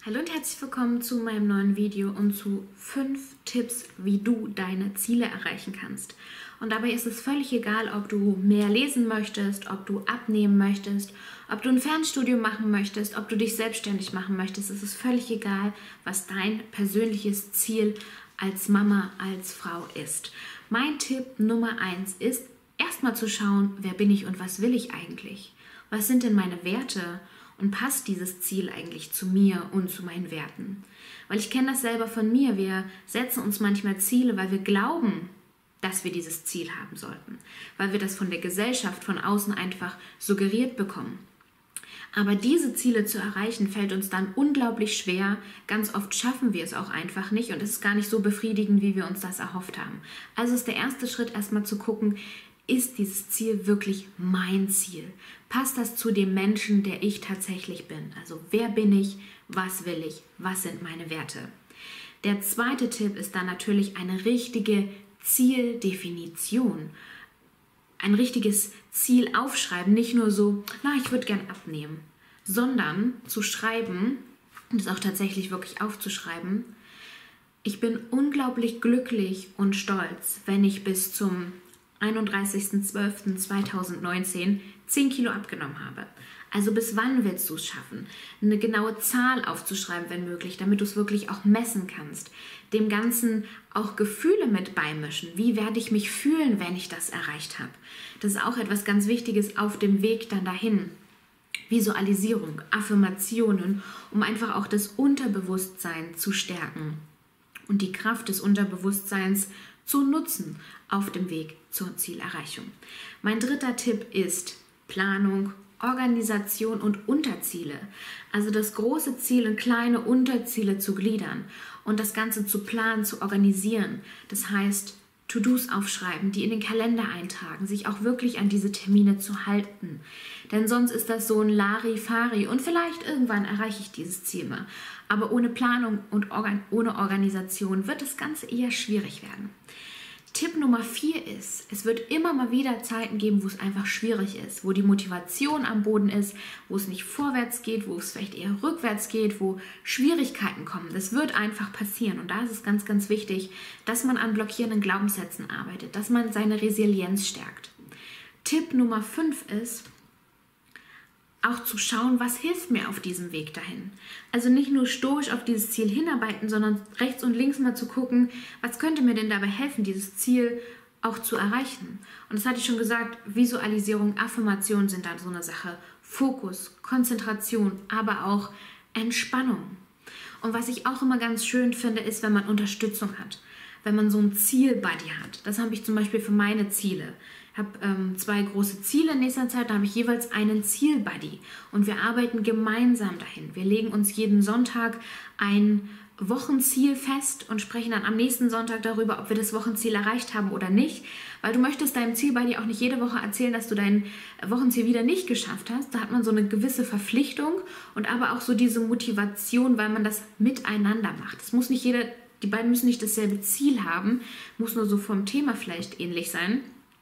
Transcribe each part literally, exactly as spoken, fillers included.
Hallo und herzlich willkommen zu meinem neuen Video und zu fünf Tipps, wie du deine Ziele erreichen kannst. Und dabei ist es völlig egal, ob du mehr lesen möchtest, ob du abnehmen möchtest, ob du ein Fernstudium machen möchtest, ob du dich selbstständig machen möchtest. Es ist völlig egal, was dein persönliches Ziel als Mama, als Frau ist. Mein Tipp Nummer eins ist, erstmal zu schauen, wer bin ich und was will ich eigentlich? Was sind denn meine Werte? Und passt dieses Ziel eigentlich zu mir und zu meinen Werten? Weil ich kenne das selber von mir. Wir setzen uns manchmal Ziele, weil wir glauben, dass wir dieses Ziel haben sollten. Weil wir das von der Gesellschaft, von außen einfach suggeriert bekommen. Aber diese Ziele zu erreichen, fällt uns dann unglaublich schwer. Ganz oft schaffen wir es auch einfach nicht und es ist gar nicht so befriedigend, wie wir uns das erhofft haben. Also ist der erste Schritt erstmal zu gucken, ist dieses Ziel wirklich mein Ziel? Passt das zu dem Menschen, der ich tatsächlich bin? Also wer bin ich? Was will ich? Was sind meine Werte? Der zweite Tipp ist dann natürlich eine richtige Zieldefinition. Ein richtiges Ziel aufschreiben, nicht nur so, na, ich würde gern abnehmen, sondern zu schreiben, und es auch tatsächlich wirklich aufzuschreiben, ich bin unglaublich glücklich und stolz, wenn ich bis zum einunddreißigsten zwölften zweitausendneunzehn zehn Kilo abgenommen habe. Also bis wann willst du es schaffen? Eine genaue Zahl aufzuschreiben, wenn möglich, damit du es wirklich auch messen kannst. Dem Ganzen auch Gefühle mit beimischen. Wie werde ich mich fühlen, wenn ich das erreicht habe? Das ist auch etwas ganz Wichtiges auf dem Weg dann dahin. Visualisierung, Affirmationen, um einfach auch das Unterbewusstsein zu stärken und die Kraft des Unterbewusstseins zu nutzen auf dem Weg zur Zielerreichung. Mein dritter Tipp ist Planung, Organisation und Unterziele. Also das große Ziel in kleine Unterziele zu gliedern und das Ganze zu planen, zu organisieren. Das heißt, To-Dos aufschreiben, die in den Kalender eintragen, sich auch wirklich an diese Termine zu halten. Denn sonst ist das so ein Larifari und vielleicht irgendwann erreiche ich dieses Ziel mal. Aber ohne Planung und Organ- ohne Organisation wird das Ganze eher schwierig werden. Tipp Nummer vier ist, es wird immer mal wieder Zeiten geben, wo es einfach schwierig ist, wo die Motivation am Boden ist, wo es nicht vorwärts geht, wo es vielleicht eher rückwärts geht, wo Schwierigkeiten kommen. Das wird einfach passieren und da ist es ganz, ganz wichtig, dass man an blockierenden Glaubenssätzen arbeitet, dass man seine Resilienz stärkt. Tipp Nummer fünf ist, auch zu schauen, was hilft mir auf diesem Weg dahin. Also nicht nur stoisch auf dieses Ziel hinarbeiten, sondern rechts und links mal zu gucken, was könnte mir denn dabei helfen, dieses Ziel auch zu erreichen. Und das hatte ich schon gesagt, Visualisierung, Affirmation sind dann so eine Sache. Fokus, Konzentration, aber auch Entspannung. Und was ich auch immer ganz schön finde, ist, wenn man Unterstützung hat. Wenn man so ein Ziel-Buddy hat. Das habe ich zum Beispiel für meine Ziele. Ich habe ähm, zwei große Ziele in nächster Zeit, da habe ich jeweils einen Ziel-Buddy und wir arbeiten gemeinsam dahin. Wir legen uns jeden Sonntag ein Wochenziel fest und sprechen dann am nächsten Sonntag darüber, ob wir das Wochenziel erreicht haben oder nicht, weil du möchtest deinem Ziel-Buddy auch nicht jede Woche erzählen, dass du dein Wochenziel wieder nicht geschafft hast. Da hat man so eine gewisse Verpflichtung und aber auch so diese Motivation, weil man das miteinander macht. Es muss nicht jeder, die beiden müssen nicht dasselbe Ziel haben, muss nur so vom Thema vielleicht ähnlich sein.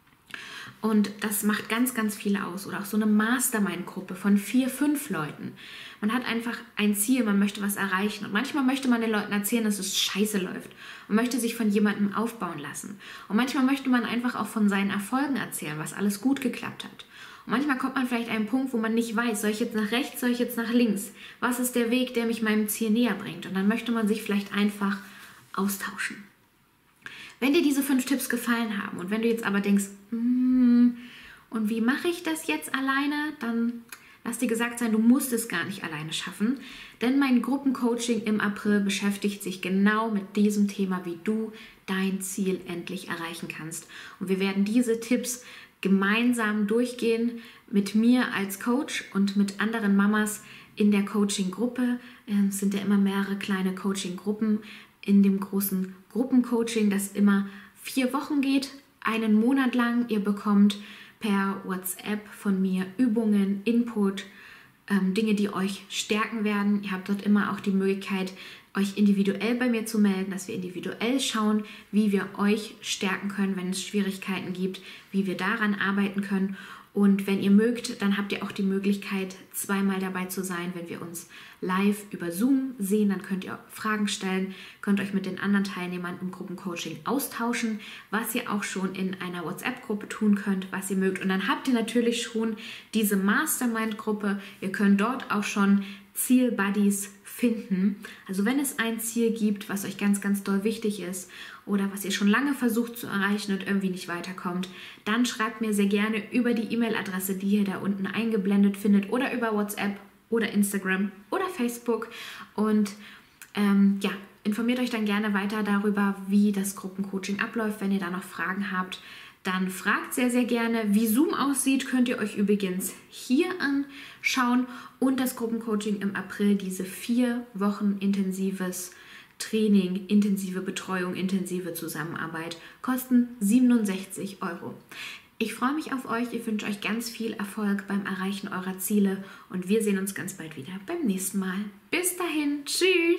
Und das macht ganz, ganz viel aus. Oder auch so eine Mastermind-Gruppe von vier, fünf Leuten. Man hat einfach ein Ziel, man möchte was erreichen. Und manchmal möchte man den Leuten erzählen, dass es scheiße läuft. Und möchte sich von jemandem aufbauen lassen. Und manchmal möchte man einfach auch von seinen Erfolgen erzählen, was alles gut geklappt hat. Und manchmal kommt man vielleicht an einen Punkt, wo man nicht weiß, soll ich jetzt nach rechts, soll ich jetzt nach links? Was ist der Weg, der mich meinem Ziel näher bringt? Und dann möchte man sich vielleicht einfach austauschen. Wenn dir diese fünf Tipps gefallen haben und wenn du jetzt aber denkst, mm, und wie mache ich das jetzt alleine, dann lass dir gesagt sein, du musst es gar nicht alleine schaffen, denn mein Gruppencoaching im April beschäftigt sich genau mit diesem Thema, wie du dein Ziel endlich erreichen kannst. Und wir werden diese Tipps gemeinsam durchgehen mit mir als Coach und mit anderen Mamas in der Coaching-Gruppe. Es sind ja immer mehrere kleine Coaching-Gruppen in dem großen Gruppencoaching, das immer vier Wochen geht, einen Monat lang. Ihr bekommt per WhatsApp von mir Übungen, Input, ähm, Dinge, die euch stärken werden. Ihr habt dort immer auch die Möglichkeit, euch individuell bei mir zu melden, dass wir individuell schauen, wie wir euch stärken können, wenn es Schwierigkeiten gibt, wie wir daran arbeiten können. Und wenn ihr mögt, dann habt ihr auch die Möglichkeit, zweimal dabei zu sein, wenn wir uns live über Zoom sehen. Dann könnt ihr Fragen stellen, könnt euch mit den anderen Teilnehmern im Gruppencoaching austauschen, was ihr auch schon in einer WhatsApp-Gruppe tun könnt, was ihr mögt. Und dann habt ihr natürlich schon diese Mastermind-Gruppe. Ihr könnt dort auch schon Ziel-Buddies finden. Also wenn es ein Ziel gibt, was euch ganz, ganz doll wichtig ist oder was ihr schon lange versucht zu erreichen und irgendwie nicht weiterkommt, dann schreibt mir sehr gerne über die E-Mail-Adresse, die ihr da unten eingeblendet findet, oder über WhatsApp oder Instagram oder Facebook. Und ähm, ja, informiert euch dann gerne weiter darüber, wie das Gruppencoaching abläuft. Wenn ihr da noch Fragen habt, dann fragt sehr, sehr gerne. Wie Zoom aussieht, könnt ihr euch übrigens hier anschauen. Und das Gruppencoaching im April, diese vier Wochen intensives Training, intensive Betreuung, intensive Zusammenarbeit, kosten siebenundsechzig Euro. Ich freue mich auf euch. Ich wünsche euch ganz viel Erfolg beim Erreichen eurer Ziele. Und wir sehen uns ganz bald wieder beim nächsten Mal. Bis dahin. Tschüss.